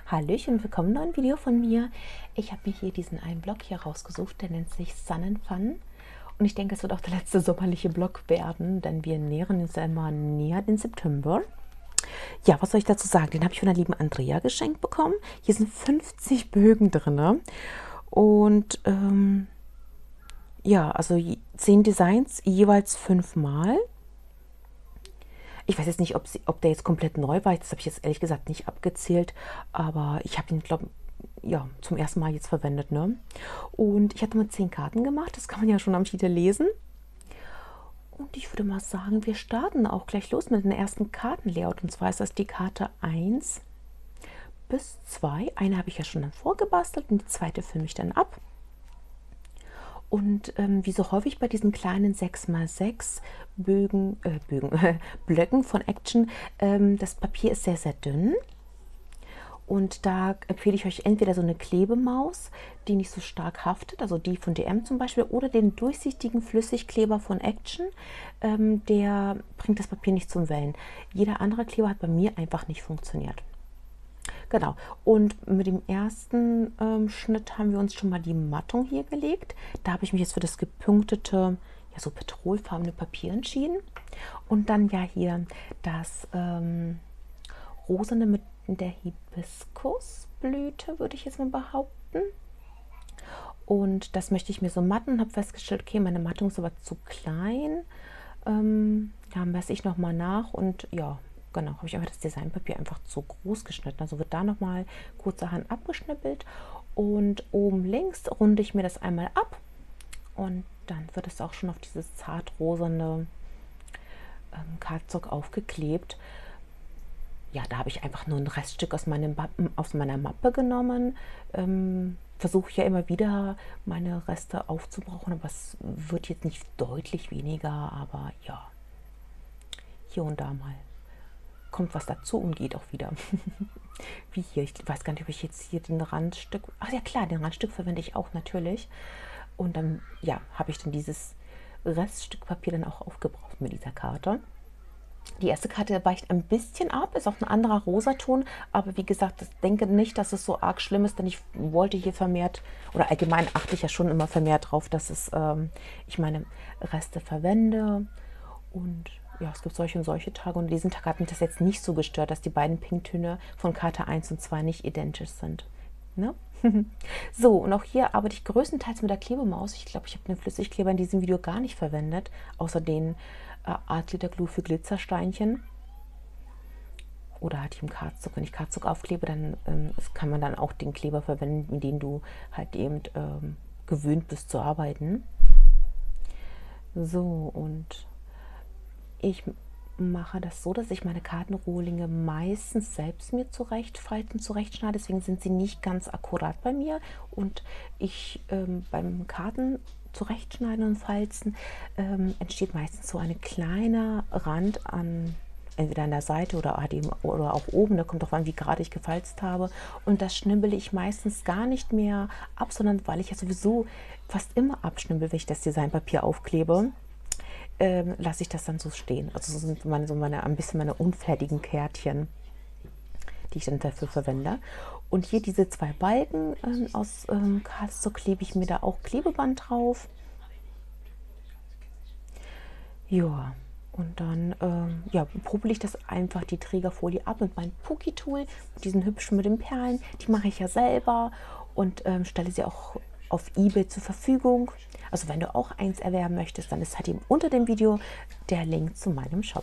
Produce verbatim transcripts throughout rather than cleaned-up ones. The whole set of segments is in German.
Hallöchen, willkommen in einem neuen Video von mir. Ich habe mir hier diesen einen Blog hier rausgesucht, der nennt sich Sun and Fun. Und ich denke, es wird auch der letzte sommerliche Blog werden, denn wir nähern uns ja immer näher den September. Ja, was soll ich dazu sagen? Den habe ich von der lieben Andrea geschenkt bekommen. Hier sind fünfzig Bögen drin. Und ähm, ja, also zehn Designs, jeweils fünfmal. Ich weiß jetzt nicht, ob, sie, ob der jetzt komplett neu war. Das habe ich jetzt ehrlich gesagt nicht abgezählt. Aber ich habe ihn, glaube ich, ja, zum ersten Mal jetzt verwendet. Ne? Und ich hatte mal zehn Karten gemacht. Das kann man ja schon am Titel lesen. Und ich würde mal sagen, wir starten auch gleich los mit dem ersten Kartenlayout. Und zwar ist das die Karte eins bis zwei. Eine habe ich ja schon dann vorgebastelt und die zweite filme ich dann ab. Und ähm, wie so häufig bei diesen kleinen sechs mal sechs Bögen, äh, Bögen, Blöcken von Action, ähm, das Papier ist sehr, sehr dünn. Und da empfehle ich euch entweder so eine Klebemaus, die nicht so stark haftet, also die von D M zum Beispiel, oder den durchsichtigen Flüssigkleber von Action. Ähm, der bringt das Papier nicht zum Wellen. Jeder andere Kleber hat bei mir einfach nicht funktioniert. Genau, und mit dem ersten ähm, Schnitt haben wir uns schon mal die Mattung hier gelegt. Da habe ich mich jetzt für das gepunktete, ja so petrolfarbene Papier entschieden. Und dann ja hier das ähm, rosane mit der Hibiskusblüte, würde ich jetzt mal behaupten. Und das möchte ich mir so matten. Habe festgestellt, okay, meine Mattung ist aber zu klein. Ähm, da messe ich nochmal nach und ja, genau, habe ich einfach das Designpapier einfach zu groß geschnitten. Also wird da nochmal kurzerhand abgeschnippelt und oben links runde ich mir das einmal ab und dann wird es auch schon auf dieses zartrosane ähm, Cardstock aufgeklebt. Ja, da habe ich einfach nur ein Reststück aus, meinem aus meiner Mappe genommen. Ähm, versuche ich ja immer wieder meine Reste aufzubrauchen, aber es wird jetzt nicht deutlich weniger, aber ja, hier und da mal kommt was dazu und geht auch wieder. Wie hier, ich weiß gar nicht, ob ich jetzt hier den Randstück, ach ja klar, den Randstück verwende ich auch natürlich. Und dann, ja, habe ich dann dieses Reststück Papier dann auch aufgebraucht mit dieser Karte. Die erste Karte weicht ein bisschen ab, ist auch ein anderer Rosaton, aber wie gesagt, ich denke nicht, dass es so arg schlimm ist, denn ich wollte hier vermehrt, oder allgemein achte ich ja schon immer vermehrt drauf, dass es, ähm, ich meine Reste verwende. Und ja, es gibt solche und solche Tage, und an diesem Tag hat mich das jetzt nicht so gestört, dass die beiden Pinktöne von Karte eins und zwei nicht identisch sind. Ne? So, und auch hier arbeite ich größtenteils mit der Klebemaus. Ich glaube, ich habe den Flüssigkleber in diesem Video gar nicht verwendet, außer den äh, Art Glitter Glue für Glitzersteinchen. Oder halt im Cardstock. Wenn ich Cardstock aufklebe, dann ähm, kann man dann auch den Kleber verwenden, mit dem du halt eben ähm, gewöhnt bist zu arbeiten. So, und ich mache das so, dass ich meine Kartenrohlinge meistens selbst mir zurechtfalten, zurechtschneide. Deswegen sind sie nicht ganz akkurat bei mir. Und ich ähm, beim Karten zurechtschneiden und falzen ähm, entsteht meistens so ein kleiner Rand an entweder an der Seite oder, halt eben, oder auch oben. Da kommt auch an, wie gerade ich gefalzt habe. Und das schnibbele ich meistens gar nicht mehr ab, sondern weil ich ja sowieso fast immer abschnibbel, wenn ich das Designpapier aufklebe. Ähm, lasse ich das dann so stehen. Also so sind meine, so meine, ein bisschen meine unfertigen Kärtchen, die ich dann dafür verwende. Und hier diese zwei Balken ähm, aus ähm, Cardstock klebe ich mir da auch Klebeband drauf. Ja, und dann ähm, ja, popel ich das einfach die Trägerfolie ab mit meinem Puki-Tool, diesen hübschen mit den Perlen. Die mache ich ja selber und ähm, stelle sie auch auf eBay zur Verfügung. Also wenn du auch eins erwerben möchtest, dann ist halt eben unter dem Video der Link zu meinem Shop.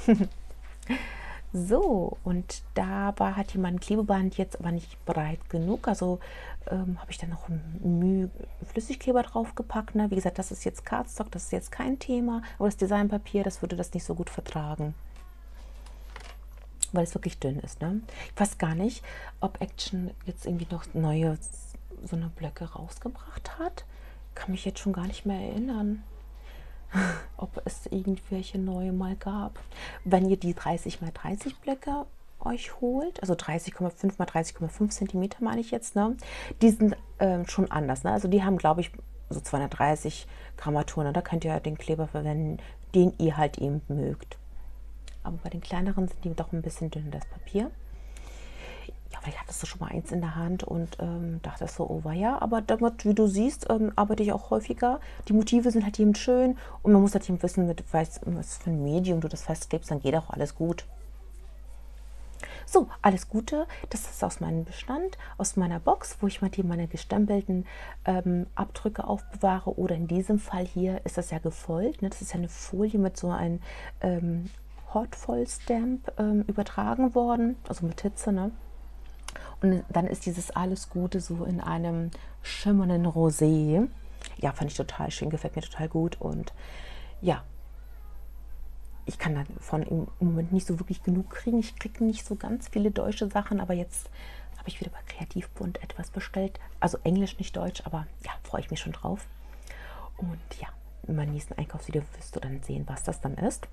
So, und da war halt mein Klebeband jetzt aber nicht breit genug, also ähm, habe ich dann noch Mühe Flüssigkleber drauf gepackt. Ne? Wie gesagt, das ist jetzt Cardstock, das ist jetzt kein Thema, aber das Designpapier, das würde das nicht so gut vertragen, weil es wirklich dünn ist. Ne? Ich weiß gar nicht, ob Action jetzt irgendwie noch neue so eine Blöcke rausgebracht hat. Kann mich jetzt schon gar nicht mehr erinnern, ob es irgendwelche neue mal gab. Wenn ihr die dreißig mal dreißig Blöcke euch holt, also dreißig Komma fünf mal dreißig Komma fünf Zentimeter meine ich jetzt, ne? Die sind ähm, schon anders. Ne? Also die haben, glaube ich, so zweihundertdreißig Grammaturen. Ne? Da könnt ihr den Kleber verwenden, den ihr halt eben mögt. Aber bei den kleineren sind die doch ein bisschen dünner, das Papier. Ja, vielleicht hattest du schon mal eins in der Hand und ähm, dachtest so, oh ja, aber damit, wie du siehst, ähm, arbeite ich auch häufiger. Die Motive sind halt eben schön und man muss halt eben wissen, mit was, was für ein Medium du das festklebst, dann geht auch alles gut. So, alles Gute, das ist aus meinem Bestand, aus meiner Box, wo ich mal hier meine gestempelten ähm, Abdrücke aufbewahre. Oder in diesem Fall hier ist das ja gefolgt. Ne? Das ist ja eine Folie mit so einem ähm, Hot-Foil-Stamp ähm, übertragen worden, also mit Hitze. Ne? Und dann ist dieses Alles Gute so in einem schimmernden Rosé. Ja, fand ich total schön, gefällt mir total gut. Und ja, ich kann davon im Moment nicht so wirklich genug kriegen. Ich kriege nicht so ganz viele deutsche Sachen, aber jetzt habe ich wieder bei Kreativbund etwas bestellt. Also Englisch, nicht Deutsch, aber ja, freue ich mich schon drauf. Und ja, in meinem nächsten Einkaufsvideo wirst du dann sehen, was das dann ist.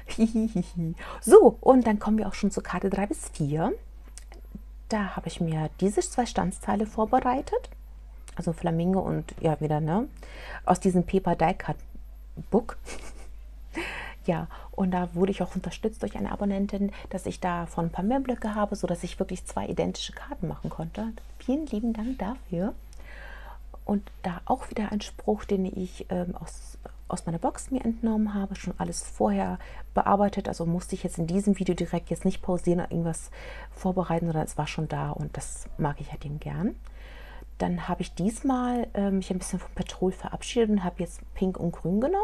So, und dann kommen wir auch schon zur Karte drei bis vier. Da habe ich mir diese zwei Standsteile vorbereitet. Also Flamingo und ja, wieder, ne? Aus diesem Paper Die Cut Book. Ja, und da wurde ich auch unterstützt durch eine Abonnentin, dass ich davon ein paar mehr Blöcke habe, sodass ich wirklich zwei identische Karten machen konnte. Vielen lieben Dank dafür. Und da auch wieder ein Spruch, den ich ähm, aus, aus meiner Box mir entnommen habe, schon alles vorher bearbeitet. Also musste ich jetzt in diesem Video direkt jetzt nicht pausieren oder irgendwas vorbereiten, sondern es war schon da und das mag ich halt eben gern. Dann habe ich diesmal äh, mich ein bisschen vom Petrol verabschiedet und habe jetzt Pink und Grün genommen.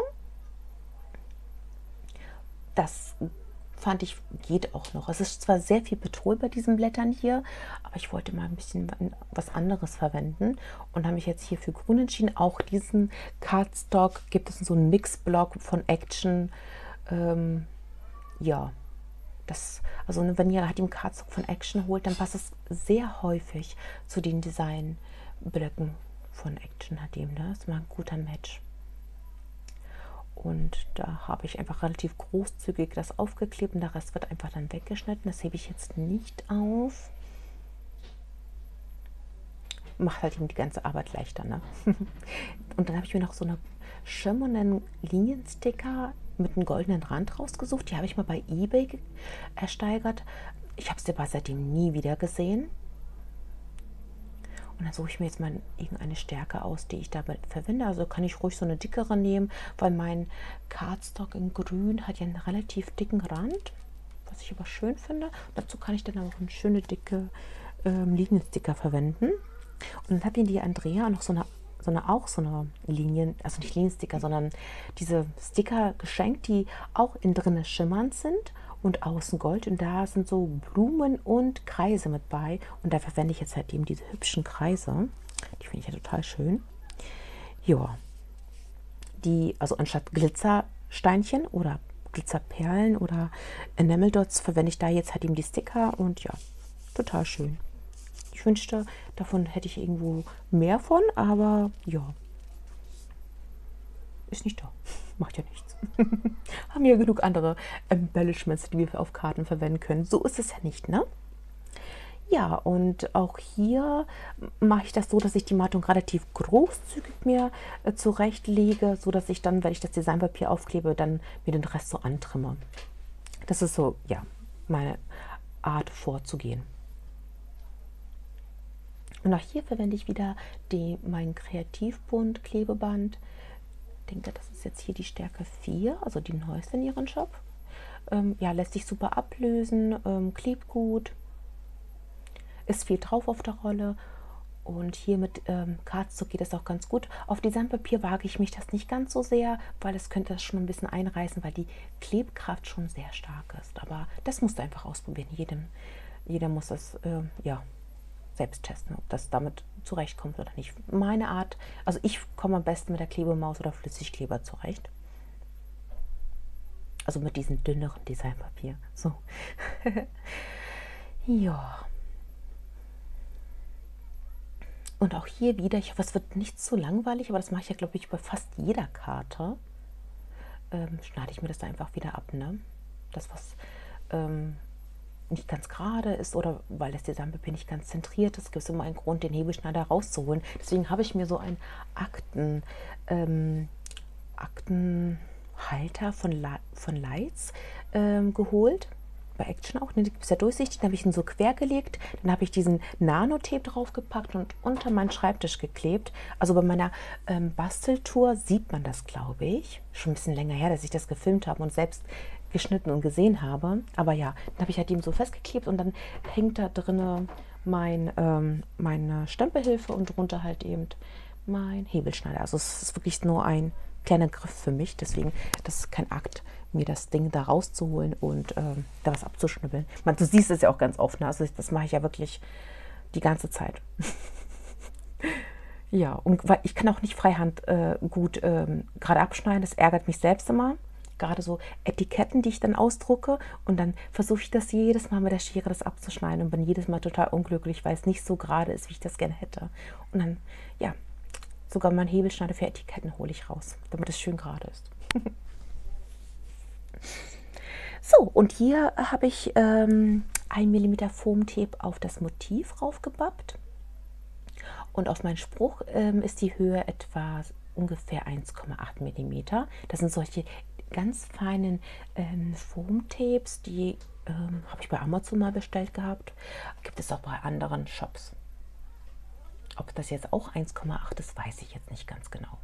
Das fand ich, geht auch noch. Es ist zwar sehr viel Petrol bei diesen Blättern hier, aber ich wollte mal ein bisschen was anderes verwenden und habe mich jetzt hier für Grün entschieden. Auch diesen Cardstock gibt es so einen Mixblock von Action. Ähm, ja, das, also wenn ihr halt den Cardstock von Action holt, dann passt es sehr häufig zu den Designblöcken von Action. Hat dem, das ist mal ein guter Match. Und da habe ich einfach relativ großzügig das aufgeklebt und der Rest wird einfach dann weggeschnitten. Das hebe ich jetzt nicht auf. Macht halt eben die ganze Arbeit leichter. Ne? Und dann habe ich mir noch so eine schimmernden Liniensticker mit einem goldenen Rand rausgesucht. Die habe ich mal bei eBay ersteigert. Ich habe sie aber seitdem nie wieder gesehen. Und dann suche ich mir jetzt mal irgendeine Stärke aus, die ich damit verwende. Also kann ich ruhig so eine dickere nehmen, weil mein Cardstock in Grün hat ja einen relativ dicken Rand, was ich aber schön finde. Und dazu kann ich dann auch eine schöne dicke ähm, Liniensticker verwenden. Und dann habe ich die Andrea noch so eine, so eine auch so eine Linien, also nicht Liniensticker, sondern diese Sticker geschenkt, die auch innen drin schimmernd sind und außen Gold, und da sind so Blumen und Kreise mit bei und da verwende ich jetzt halt eben diese hübschen Kreise, die finde ich ja total schön. Ja, die, also anstatt Glitzersteinchen oder Glitzerperlen oder Enamel Dots verwende ich da jetzt halt eben die Sticker und ja, total schön. Ich wünschte, davon hätte ich irgendwo mehr von, aber ja, ist nicht da. Macht ja nichts. Haben ja genug andere Embellishments, die wir auf Karten verwenden können. So ist es ja nicht, ne? Ja, und auch hier mache ich das so, dass ich die Mattung relativ großzügig mir äh, zurechtlege, so dass ich dann, wenn ich das Designpapier aufklebe, dann mir den Rest so antrimme. Das ist so, ja, meine Art vorzugehen. Und auch hier verwende ich wieder die, mein Kreativbund Klebeband. Ich denke, das ist jetzt hier die Stärke vier, also die neueste in ihrem Shop. Ähm, ja, lässt sich super ablösen, ähm, klebt gut, ist viel drauf auf der Rolle. Und hier mit ähm, Cardstock geht das auch ganz gut. Auf Designpapier wage ich mich das nicht ganz so sehr, weil es könnte das schon ein bisschen einreißen, weil die Klebkraft schon sehr stark ist. Aber das musst du einfach ausprobieren. Jedem, jeder muss das, äh, ja, selbst testen, ob das damit zurechtkommt oder nicht. Meine Art, also ich komme am besten mit der Klebemaus oder Flüssigkleber zurecht. Also mit diesem dünneren Designpapier. So. Ja. Und auch hier wieder, ich hoffe, es wird nicht zu langweilig, aber das mache ich ja, glaube ich, bei fast jeder Karte. Ähm, schneide ich mir das da einfach wieder ab, ne? Das, was ähm, nicht ganz gerade ist oder weil das Designpapier nicht ganz zentriert ist, gibt es immer einen Grund, den Hebelschneider rauszuholen. Deswegen habe ich mir so einen Akten, ähm, Aktenhalter von, La von Lights ähm, geholt. bei Action auch, ne, die gibt es ja durchsichtig, dann habe ich ihn so quer gelegt, dann habe ich diesen Nanotape draufgepackt und unter meinen Schreibtisch geklebt. Also bei meiner ähm, Basteltour sieht man das, glaube ich. Schon ein bisschen länger her, dass ich das gefilmt habe und selbst geschnitten und gesehen habe. Aber ja, dann habe ich halt eben so festgeklebt und dann hängt da drin mein, ähm, meine Stempelhilfe und drunter halt eben mein Hebelschneider. Also es ist wirklich nur ein kleiner Griff für mich, deswegen, das ist kein Akt, mir das Ding da rauszuholen und ähm, da was abzuschnibbeln. Man, du siehst es ja auch ganz oft, ne? Also das mache ich ja wirklich die ganze Zeit. Ja, und weil ich kann auch nicht freihand äh, gut ähm, gerade abschneiden, das ärgert mich selbst immer. Gerade so Etiketten, die ich dann ausdrucke und dann versuche ich das jedes Mal mit der Schere das abzuschneiden und bin jedes Mal total unglücklich, weil es nicht so gerade ist, wie ich das gerne hätte. Und dann, ja, sogar mein Hebelschneider für Etiketten hole ich raus, damit es schön gerade ist. So, und hier habe ich ähm, ein Millimeter Foamtape auf das Motiv raufgebappt. Und auf meinen Spruch ähm, ist die Höhe etwa ungefähr eins Komma acht Millimeter. Das sind solche ganz feinen ähm, Foamtapes, die ähm, habe ich bei Amazon mal bestellt gehabt. Gibt es auch bei anderen Shops. Ob das jetzt auch eins Komma acht ist, weiß ich jetzt nicht ganz genau.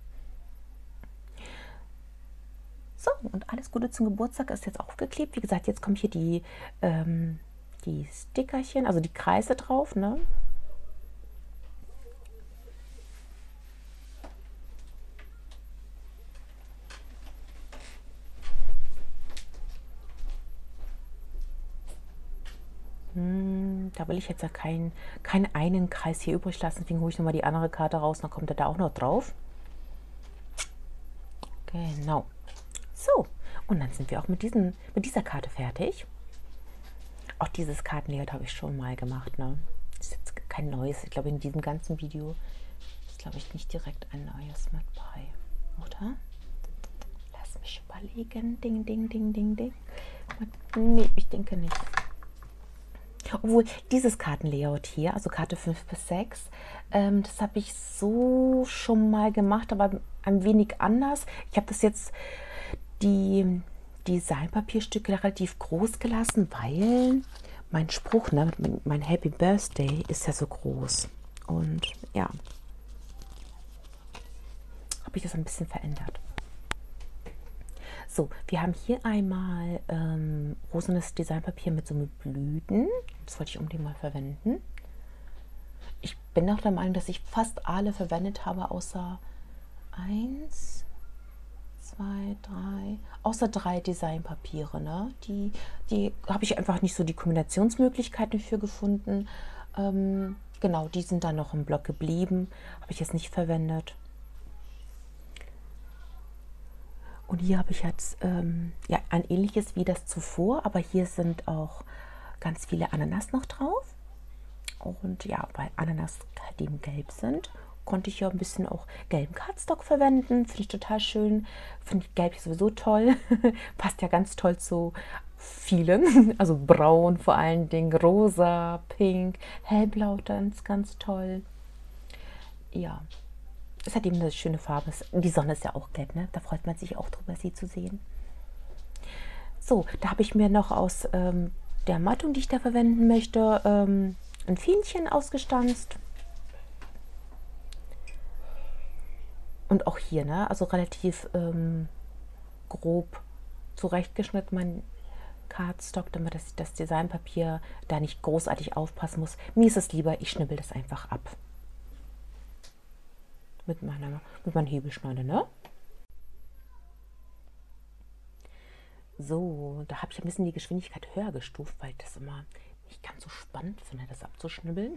So, und alles Gute zum Geburtstag ist jetzt aufgeklebt. Wie gesagt, jetzt kommen hier die, ähm, die Stickerchen, also die Kreise drauf, ne? Hm, da will ich jetzt ja keinen keinen einen Kreis hier übrig lassen, deswegen hole ich nochmal die andere Karte raus, dann kommt er da auch noch drauf. Genau. So, und dann sind wir auch mit, diesen, mit dieser Karte fertig. Auch dieses Kartenlayout habe ich schon mal gemacht, ne? Das ist jetzt kein neues. Ich glaube, in diesem ganzen Video ist, glaube ich, nicht direkt ein neues mit bei, oder? Lass mich überlegen. Ding, ding, ding, ding, ding. Nee, ich denke nicht. Obwohl, dieses Kartenlayout hier, also Karte fünf bis sechs, ähm, das habe ich so schon mal gemacht, aber ein wenig anders. Ich habe das jetzt, die Designpapierstücke relativ groß gelassen, weil mein Spruch, ne, mein Happy Birthday ist ja so groß. Und ja, habe ich das ein bisschen verändert. So, wir haben hier einmal ähm, rosanes Designpapier mit so mit Blüten. Das wollte ich unbedingt mal verwenden. Ich bin auch der Meinung, dass ich fast alle verwendet habe, außer eins, zwei, drei, außer drei Designpapiere. Ne? Die, die habe ich einfach nicht so die Kombinationsmöglichkeiten für gefunden. Ähm, genau, die sind dann noch im Block geblieben. Habe ich jetzt nicht verwendet. Und hier habe ich jetzt ähm, ja, ein ähnliches wie das zuvor, aber hier sind auch ganz viele Ananas noch drauf. Und ja, weil Ananas halt eben gelb sind, konnte ich ja ein bisschen auch gelben Cardstock verwenden. Finde ich total schön. Finde ich gelb sowieso toll. Passt ja ganz toll zu vielen. Also braun vor allen Dingen, rosa, pink, hellblau, ganz, ganz toll. Ja. Es hat eben eine schöne Farbe. Die Sonne ist ja auch gelb, ne? Da freut man sich auch drüber, sie zu sehen. So, da habe ich mir noch aus ähm, der Mattung, die ich da verwenden möchte, ähm, ein Fähnchen ausgestanzt. Und auch hier, ne? Also relativ ähm, grob zurechtgeschnitten, mein Cardstock, damit das, das Designpapier da nicht großartig aufpassen muss. Mir ist es lieber, ich schnibbel das einfach ab. Mit, meiner, mit meinem Hebelschneider, ne? So, da habe ich ein bisschen die Geschwindigkeit höher gestuft, weil ich das immer nicht ganz so spannend finde, das abzuschnibbeln.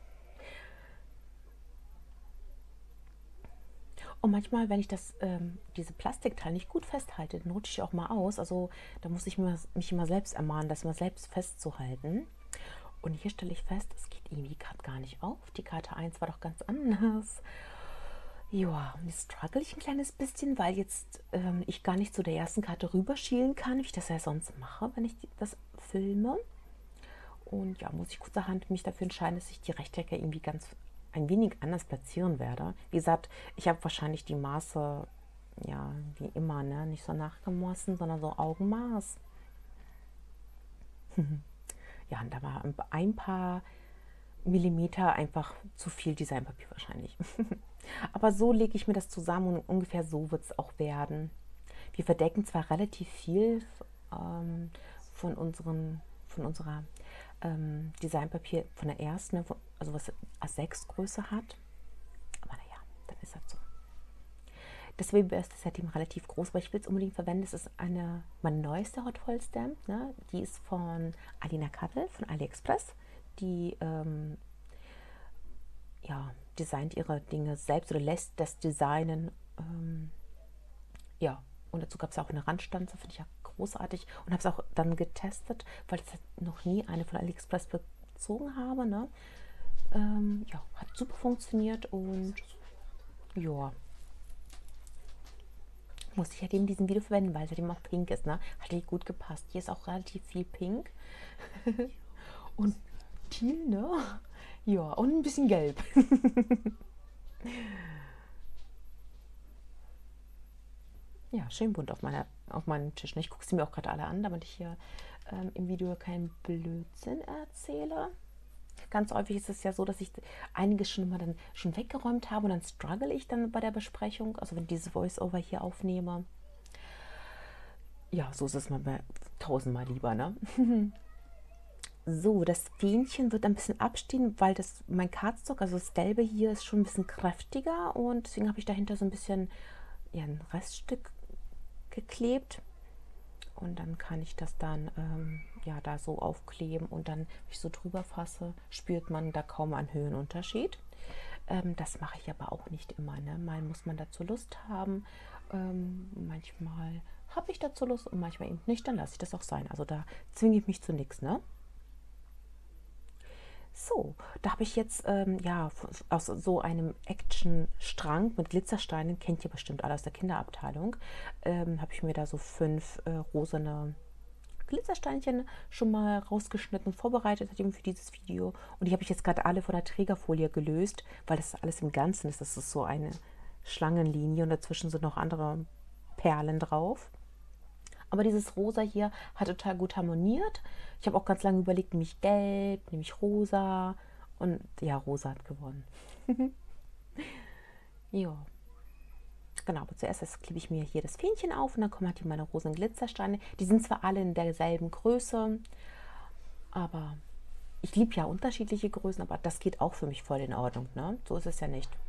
Und manchmal, wenn ich das, ähm, diese Plastikteil nicht gut festhalte, dann rutsche ich auch mal aus. Also da muss ich mich, mich immer selbst ermahnen, das mal selbst festzuhalten. Und hier stelle ich fest, es geht irgendwie gerade gar nicht auf. Die Karte eins war doch ganz anders. Ja, und jetzt struggle ich ein kleines bisschen, weil jetzt ähm, ich gar nicht zu der ersten Karte rüberschielen kann, wie ich das ja sonst mache, wenn ich die, das filme. Und ja, muss ich kurzerhand mich dafür entscheiden, dass ich die Rechtecke irgendwie ganz ein wenig anders platzieren werde. Wie gesagt, ich habe wahrscheinlich die Maße, ja, wie immer, ne, nicht so nachgemessen, sondern so Augenmaß. Ja, und da war ein paar Millimeter einfach zu viel Designpapier wahrscheinlich. Aber so lege ich mir das zusammen und ungefähr so wird es auch werden. Wir verdecken zwar relativ viel ähm, von, unseren, von unserer ähm, Designpapier, von der ersten, also was A sechs Größe hat, aber naja, dann ist das so. Das Babyburst ist seitdem relativ groß, aber ich will es unbedingt verwenden. Das ist eine, meine neueste Hot Foil Stamp. Ne? Die ist von Alina Kattel von AliExpress. Die ähm, ja, designt ihre Dinge selbst oder lässt das Designen. Ähm, ja, und dazu gab es auch eine Randstanze, finde ich ja großartig. Und habe es auch dann getestet, weil ich noch nie eine von AliExpress bezogen habe. Ne? Ähm, ja, hat super funktioniert und ja. Muss ich halt eben diesen Video verwenden, weil es halt eben auch pink ist, ne? Hat die gut gepasst. Hier ist auch relativ viel pink. Und teal, ne? Ja, und ein bisschen gelb. Ja, schön bunt auf, meiner, auf meinem Tisch. Ich gucke sie mir auch gerade alle an, damit ich hier ähm, im Video keinen Blödsinn erzähle. Ganz häufig ist es ja so, dass ich einiges schon immer dann schon weggeräumt habe und dann struggle ich dann bei der Besprechung, also wenn ich dieses Voice-Over hier aufnehme. Ja, so ist es mal tausendmal lieber, ne? So, das Fähnchen wird ein bisschen abstehen, weil das mein Cardstock, also das Gelbe hier, ist schon ein bisschen kräftiger und deswegen habe ich dahinter so ein bisschen ja, ein Reststück geklebt. Und dann kann ich das dann ähm, ja da so aufkleben und dann, wenn ich so drüber fasse, spürt man da kaum einen Höhenunterschied. Ähm, das mache ich aber auch nicht immer. Ne? Mal muss man dazu Lust haben. Ähm, manchmal habe ich dazu Lust und manchmal eben nicht. Dann lasse ich das auch sein. Also da zwinge ich mich zu nichts. Ne? So, da habe ich jetzt ähm, ja aus so einem Action-Strang mit Glitzersteinen, kennt ihr bestimmt alle aus der Kinderabteilung, ähm, habe ich mir da so fünf äh, rosane Glitzersteinchen schon mal rausgeschnitten und vorbereitet eben für dieses Video. Und die habe ich jetzt gerade alle von der Trägerfolie gelöst, weil das alles im Ganzen ist. Das ist so eine Schlangenlinie und dazwischen sind noch andere Perlen drauf. Aber dieses Rosa hier hat total gut harmoniert. Ich habe auch ganz lange überlegt, nehme ich gelb, nehme ich rosa. Und ja, rosa hat gewonnen. Ja. Genau, aber zuerst klebe ich mir hier das Fähnchen auf und dann kommen halt meine rosen Glitzersteine. Die sind zwar alle in derselben Größe, aber ich liebe ja unterschiedliche Größen, aber das geht auch für mich voll in Ordnung, ne? So ist es ja nicht.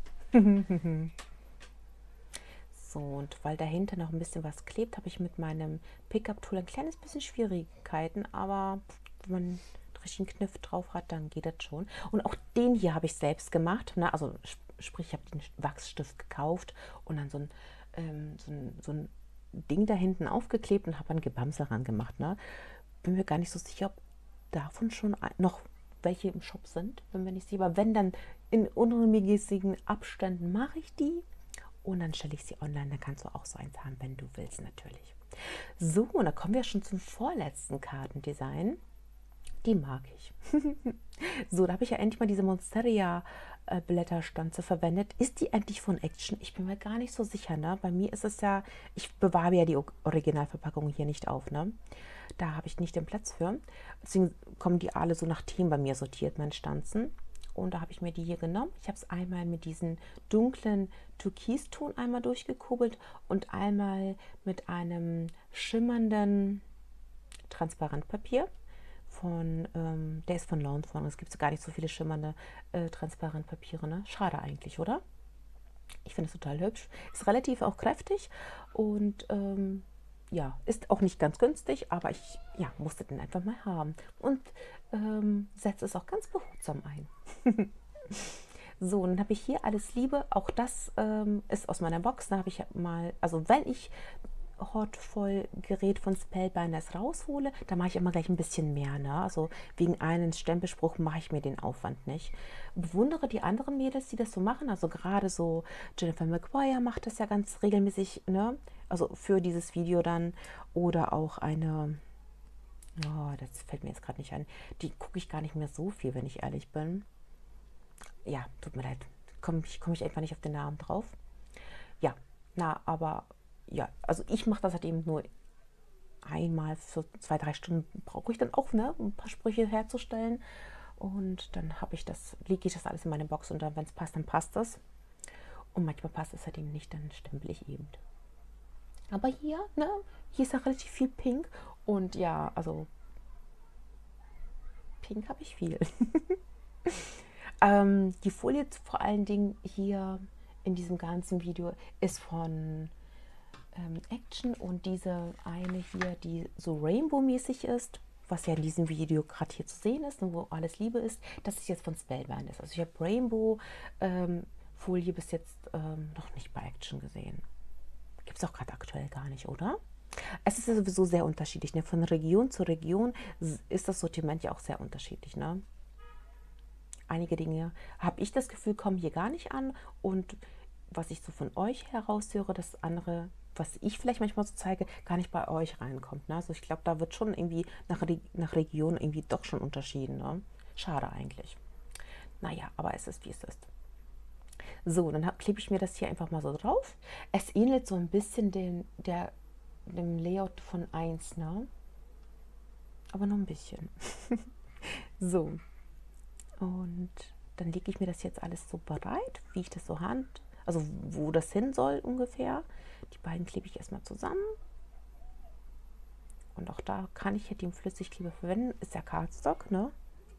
So, und weil dahinter noch ein bisschen was klebt, habe ich mit meinem Pickup-Tool ein kleines bisschen Schwierigkeiten, aber wenn man einen richtigen Kniff drauf hat, dann geht das schon. Und auch den hier habe ich selbst gemacht, ne? Also sprich, ich habe den Wachsstift gekauft und dann so ein, ähm, so ein, so ein Ding da hinten aufgeklebt und habe dann Gebamsel ran gemacht. Ne? Bin mir gar nicht so sicher, ob davon schon noch welche im Shop sind. Bin mir nicht sicher. Aber wenn, dann in unregelmäßigen Abständen mache ich die. Und dann stelle ich sie online, dann kannst du auch so eins haben, wenn du willst natürlich. So, und da kommen wir schon zum vorletzten Kartendesign. Die mag ich. So, da habe ich ja endlich mal diese Monsteria-Blätterstanze verwendet. Ist die endlich von Action? Ich bin mir gar nicht so sicher. Ne? Bei mir ist es ja, ich bewahre ja die Originalverpackung hier nicht auf. Ne? Da habe ich nicht den Platz für. Deswegen kommen die alle so nach Themen bei mir sortiert, meine Stanzen. Und da habe ich mir die hier genommen. Ich habe es einmal mit diesem dunklen Türkiston einmal durchgekurbelt und einmal mit einem schimmernden Transparentpapier. Von, ähm, der ist von Lawnfawn. Es gibt gar nicht so viele schimmernde äh, Transparentpapiere. Ne? Schade eigentlich, oder? Ich finde es total hübsch. Ist relativ auch kräftig und ähm, ja, ist auch nicht ganz günstig, aber ich ja, musste den einfach mal haben. Und ähm, setze es auch ganz behutsam ein. So, dann habe ich hier alles Liebe. Auch das ähm, ist aus meiner Box. Da habe ich mal, also wenn ich Hot Foil Gerät von Spellbinders raushole, da mache ich immer gleich ein bisschen mehr. Ne? Also wegen einem Stempelspruch mache ich mir den Aufwand nicht. Bewundere die anderen Mädels, die das so machen. Also gerade so Jennifer McGuire macht das ja ganz regelmäßig, ne? Also für dieses Video dann. Oder auch eine, oh, das fällt mir jetzt gerade nicht ein. Die gucke ich gar nicht mehr so viel, wenn ich ehrlich bin. Ja, tut mir leid. Komme ich, komm ich einfach nicht auf den Namen drauf. Ja, na, aber ja, also ich mache das halt eben nur einmal für zwei, drei Stunden brauche ich dann auch, ne, um ein paar Sprüche herzustellen. Und dann habe ich das, lege ich das alles in meine Box und dann, wenn es passt, dann passt das. Und manchmal passt es halt eben nicht, dann stempel ich eben. Aber hier, ne, hier ist ja relativ viel Pink. Und ja, also Pink habe ich viel. ähm, die Folie vor allen Dingen hier in diesem ganzen Video ist von ähm, Action und diese eine hier, die so Rainbow-mäßig ist, was ja in diesem Video gerade hier zu sehen ist und wo alles Liebe ist, das ist jetzt von Spellbind. Also ich habe Rainbow-Folie ähm, bis jetzt ähm, noch nicht bei Action gesehen. Gibt es auch gerade aktuell gar nicht, oder? Es ist ja sowieso sehr unterschiedlich. Ne? Von Region zu Region ist das Sortiment ja auch sehr unterschiedlich. Ne? Einige Dinge, habe ich das Gefühl, kommen hier gar nicht an. Und was ich so von euch heraushöre, das andere, was ich vielleicht manchmal so zeige, gar nicht bei euch reinkommt. Ne? Also ich glaube, da wird schon irgendwie nach, Re nach Region irgendwie doch schon unterschieden. Ne? Schade eigentlich. Naja, aber es ist, wie es ist. So, dann klebe ich mir das hier einfach mal so drauf. Es ähnelt so ein bisschen dem, der, dem Layout von eins, ne? Aber nur ein bisschen. So, und dann lege ich mir das jetzt alles so bereit, wie ich das so hand, also wo das hin soll ungefähr. Die beiden klebe ich erstmal zusammen. Und auch da kann ich jetzt den Flüssigkleber verwenden. Ist ja Cardstock, ne?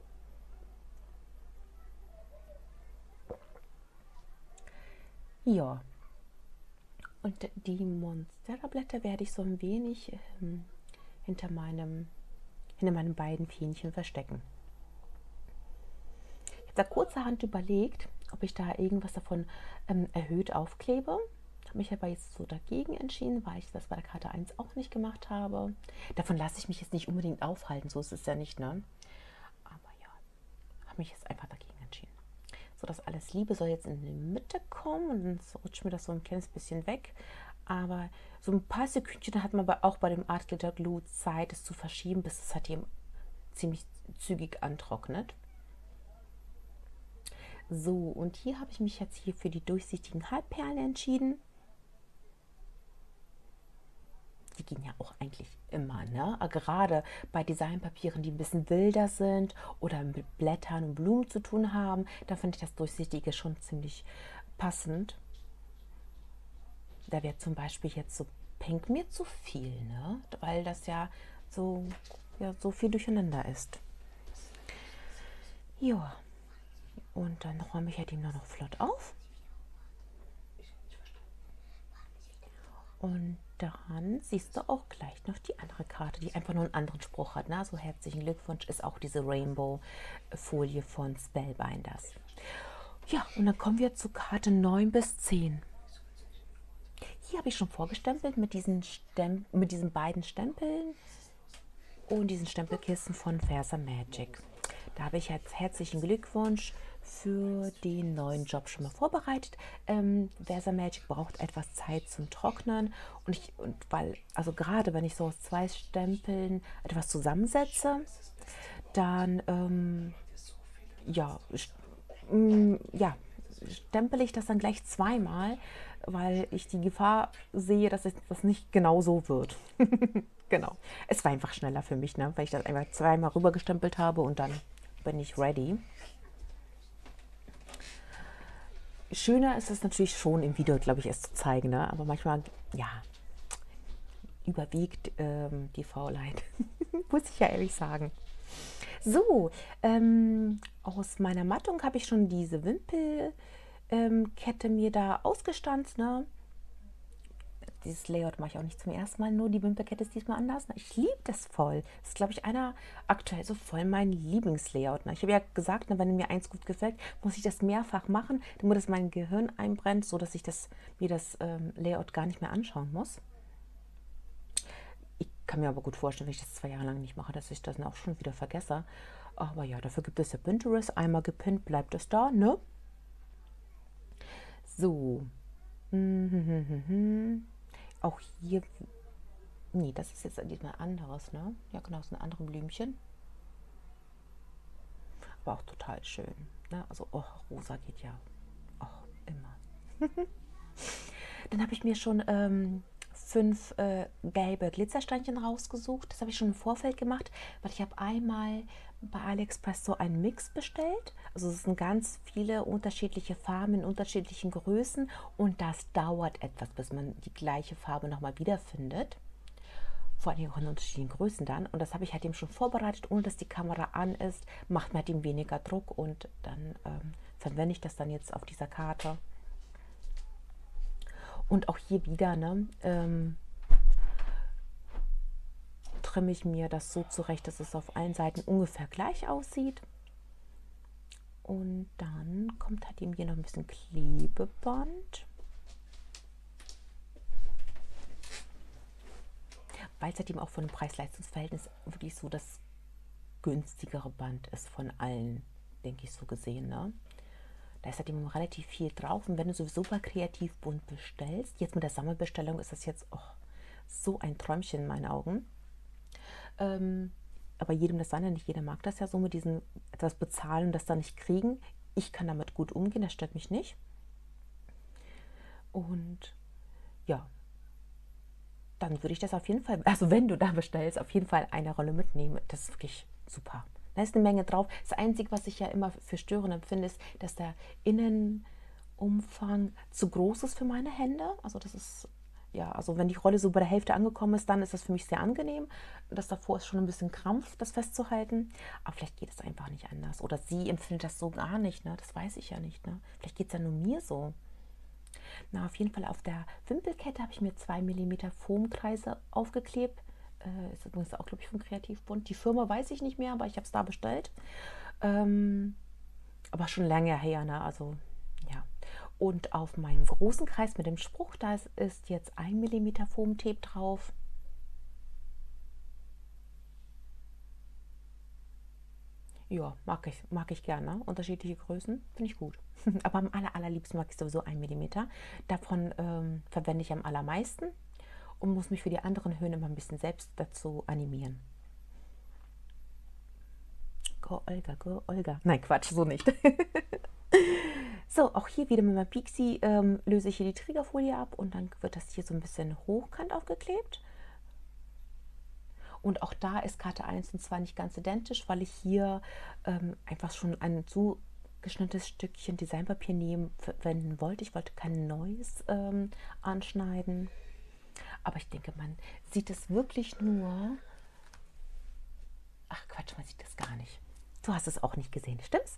Ja. Und die Monstera-Blätter werde ich so ein wenig ähm, hinter meinem, hinter meinen beiden Fähnchen verstecken. Ich habe da kurzerhand überlegt, ob ich da irgendwas davon ähm, erhöht aufklebe. Habe mich aber jetzt so dagegen entschieden, weil ich das bei der Karte eins auch nicht gemacht habe. Davon lasse ich mich jetzt nicht unbedingt aufhalten, so ist es ja nicht, ne? Aber ja, habe mich jetzt einfach dagegen entschieden. So, das alles Liebe soll jetzt in die Mitte kommen und dann rutscht mir das so ein kleines bisschen weg. Aber so ein paar Sekündchen hat man aber auch bei dem Art Glitter Glue Zeit, es zu verschieben, bis es halt eben ziemlich zügig antrocknet. So, und hier habe ich mich jetzt hier für die durchsichtigen Halbperlen entschieden. Die gehen ja auch eigentlich immer, ne? Gerade bei Designpapieren, die ein bisschen wilder sind oder mit Blättern und Blumen zu tun haben, da finde ich das Durchsichtige schon ziemlich passend. Da wäre zum Beispiel jetzt so Pink mir zu viel, ne? Weil das ja so, ja, so viel durcheinander ist. Ja, und dann räume ich ja die nur noch flott auf. Und dann siehst du auch gleich noch die andere Karte, die einfach nur einen anderen Spruch hat. Ne? So herzlichen Glückwunsch ist auch diese Rainbow-Folie von Spellbinders. Ja, und dann kommen wir zu Karte neun bis zehn. Hier habe ich schon vorgestempelt mit diesen, Stem mit diesen beiden Stempeln und diesen Stempelkissen von Versa Magic. Da habe ich jetzt herzlichen Glückwunsch für den neuen Job schon mal vorbereitet. Ähm, Versa Magic braucht etwas Zeit zum Trocknen und ich, und weil, also gerade wenn ich so aus zwei Stempeln etwas zusammensetze, dann ähm, ja, ja, stempel ich das dann gleich zweimal, weil ich die Gefahr sehe, dass es das nicht genau so wird. Genau. Es war einfach schneller für mich, ne? Weil ich das einfach zweimal rüber gestempelt habe und dann bin ich ready. Schöner ist es natürlich schon im Video, glaube ich, es zu zeigen, ne? Aber manchmal, ja, überwiegt ähm, die Faulheit. Muss ich ja ehrlich sagen. So, ähm, aus meiner Mattung habe ich schon diese Wimpelkette ähm, mir da ausgestanzt, ne? Dieses Layout mache ich auch nicht zum ersten Mal, nur die Wimpelkette ist diesmal anders. Ich liebe das voll. Das ist, glaube ich, einer aktuell so voll mein Lieblingslayout. Ich habe ja gesagt, wenn mir eins gut gefällt, muss ich das mehrfach machen, damit es mein Gehirn einbrennt, sodass ich das, mir das ähm, Layout gar nicht mehr anschauen muss. Ich kann mir aber gut vorstellen, wenn ich das zwei Jahre lang nicht mache, dass ich das dann auch schon wieder vergesse. Aber ja, dafür gibt es ja Pinterest. Einmal gepinnt, bleibt es da, ne? So. Mhm. Auch hier, nee, das ist jetzt diesmal anderes, ne? Ja, genau, das sind andere Blümchen. Aber auch total schön, ne? Also, oh, rosa geht ja auch immer. Dann habe ich mir schon ähm, fünf äh, gelbe Glitzersteinchen rausgesucht. Das habe ich schon im Vorfeld gemacht, weil ich habe einmal bei AliExpress so einen Mix bestellt. Also es sind ganz viele unterschiedliche Farben in unterschiedlichen Größen und das dauert etwas, bis man die gleiche Farbe nochmal wiederfindet. Vor allem auch in unterschiedlichen Größen dann. Und das habe ich halt eben schon vorbereitet, ohne dass die Kamera an ist. Macht man halt eben weniger Druck und dann ähm, verwende ich das dann jetzt auf dieser Karte. Und auch hier wieder, ne, ähm, trimme ich mir das so zurecht, dass es auf allen Seiten ungefähr gleich aussieht. Und dann kommt halt eben hier noch ein bisschen Klebeband. Weil es halt eben auch von dem Preis-Leistungs-Verhältnis wirklich so das günstigere Band ist von allen, denke ich, so gesehen, ne? Da ist halt eben relativ viel drauf. Und wenn du sowieso bei Kreativbund bestellst, jetzt mit der Sammelbestellung ist das jetzt oh, so ein Träumchen in meinen Augen. Ähm, aber jedem das seine, nicht jeder mag das ja so mit diesem etwas bezahlen und das dann nicht kriegen. Ich kann damit gut umgehen, das stört mich nicht. Und ja, dann würde ich das auf jeden Fall, also wenn du da bestellst, auf jeden Fall eine Rolle mitnehmen. Das ist wirklich super. Da ist eine Menge drauf. Das Einzige, was ich ja immer für störend empfinde, ist, dass der Innenumfang zu groß ist für meine Hände. Also das ist, ja, also wenn die Rolle so bei der Hälfte angekommen ist, dann ist das für mich sehr angenehm. Das davor ist schon ein bisschen Krampf, das festzuhalten. Aber vielleicht geht es einfach nicht anders. Oder sie empfindet das so gar nicht, ne? Das weiß ich ja nicht, ne? Vielleicht geht es ja nur mir so. Na, auf jeden Fall auf der Wimpelkette habe ich mir zwei Millimeter Foamkreise aufgeklebt. Äh, ist übrigens auch, glaube ich, von Kreativbund. Die Firma weiß ich nicht mehr, aber ich habe es da bestellt. Ähm, aber schon länger her, ne? Also, ja. Und auf meinen großen Kreis mit dem Spruch, da ist, ist jetzt ein Millimeter Foamtape drauf. Ja, mag ich, mag ich gerne. Unterschiedliche Größen, finde ich gut. Aber am aller, allerliebsten mag ich sowieso ein Millimeter. Davon ähm, verwende ich am allermeisten und muss mich für die anderen Höhen immer ein bisschen selbst dazu animieren. Go Olga, go Olga. Nein, Quatsch, so nicht. So, auch hier wieder mit meinem Pixie ähm, löse ich hier die Trägerfolie ab und dann wird das hier so ein bisschen hochkant aufgeklebt. Und auch da ist Karte eins und zwei nicht ganz identisch, weil ich hier ähm, einfach schon ein zugeschnittenes Stückchen Designpapier nehmen, verwenden wollte. Ich wollte kein neues ähm, anschneiden. Aber ich denke, man sieht es wirklich nur... Ach Quatsch, man sieht das gar nicht. Du hast es auch nicht gesehen, stimmt's?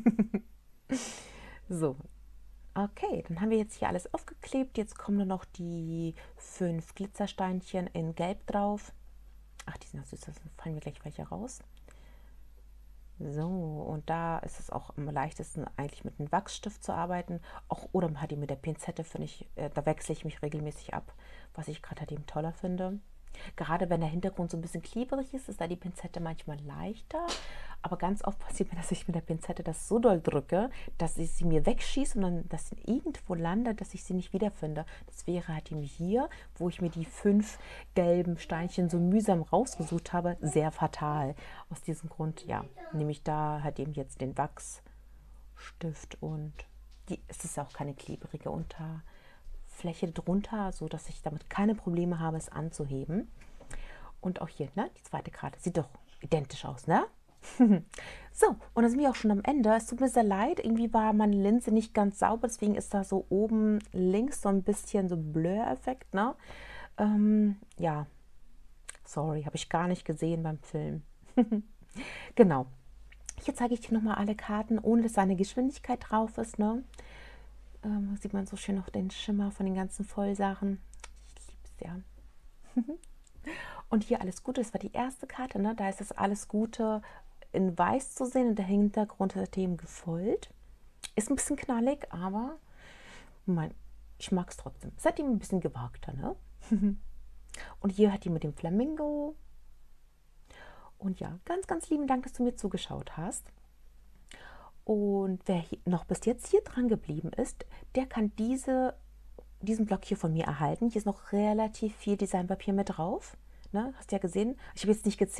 So, okay, dann haben wir jetzt hier alles aufgeklebt. Jetzt kommen nur noch die fünf Glitzersteinchen in Gelb drauf. Ach, die sind ja süß, das fallen mir gleich welche raus. So, und da ist es auch am leichtesten eigentlich mit einem Wachsstift zu arbeiten. Auch, oder halt eben mit der Pinzette, finde ich, äh, da wechsle ich mich regelmäßig ab, was ich gerade halt eben toller finde. Gerade wenn der Hintergrund so ein bisschen klebrig ist, ist da die Pinzette manchmal leichter. Aber ganz oft passiert mir, dass ich mit der Pinzette das so doll drücke, dass ich sie mir wegschieße und dann dass sie irgendwo landet, dass ich sie nicht wiederfinde. Das wäre halt eben hier, wo ich mir die fünf gelben Steinchen so mühsam rausgesucht habe, sehr fatal. Aus diesem Grund, ja, nehme ich da halt eben jetzt den Wachsstift und die, es ist auch keine klebrige Unterfläche drunter, so dass ich damit keine Probleme habe, es anzuheben. Und auch hier, ne, die zweite Karte sieht doch identisch aus, ne? So, und dann sind wir auch schon am Ende. Es tut mir sehr leid, irgendwie war meine Linse nicht ganz sauber, deswegen ist da so oben links so ein bisschen so Blur-Effekt, ne? Ähm, ja, sorry, habe ich gar nicht gesehen beim Film. Genau. Hier zeige ich dir nochmal alle Karten, ohne dass eine Geschwindigkeit drauf ist, ne? Ähm, sieht man so schön noch den Schimmer von den ganzen Vollsachen. Ich liebe es ja. Und hier alles Gute, das war die erste Karte, ne? Da ist das alles Gute in weiß zu sehen und der Hintergrund hat dem gefolgt. Ist ein bisschen knallig, aber mein, ich mag es trotzdem. Es hat ihm ein bisschen gewagter, ne? Und hier hat die mit dem Flamingo. Und ja, ganz, ganz lieben Dank, dass du mir zugeschaut hast. Und wer hier noch bis jetzt hier dran geblieben ist, der kann diese, diesen Block hier von mir erhalten. Hier ist noch relativ viel Designpapier mit drauf. Ne? Hast du ja gesehen. Ich habe jetzt nicht gezählt, aber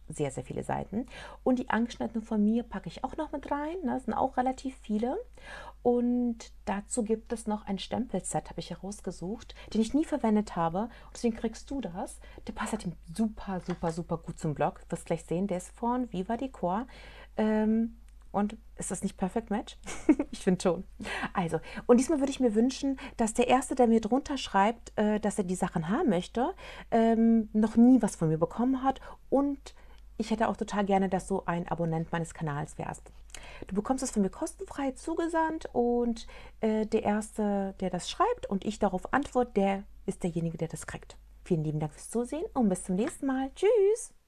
sehr, sehr viele Seiten. Und die angeschnittenen von mir packe ich auch noch mit rein. Ne? Das sind auch relativ viele. Und dazu gibt es noch ein Stempelset, habe ich herausgesucht, den ich nie verwendet habe. Und deswegen kriegst du das. Der passt halt super, super, super gut zum Blog. Du wirst gleich sehen, der ist von Viva Decor. Ähm, Und ist das nicht Perfect Match? Ich finde schon. Also, und diesmal würde ich mir wünschen, dass der Erste, der mir drunter schreibt, äh, dass er die Sachen haben möchte, ähm, noch nie was von mir bekommen hat. Und ich hätte auch total gerne, dass du ein Abonnent meines Kanals wärst. Du bekommst es von mir kostenfrei zugesandt und äh, der Erste, der das schreibt und ich darauf antworte, der ist derjenige, der das kriegt. Vielen lieben Dank fürs Zusehen und bis zum nächsten Mal. Tschüss!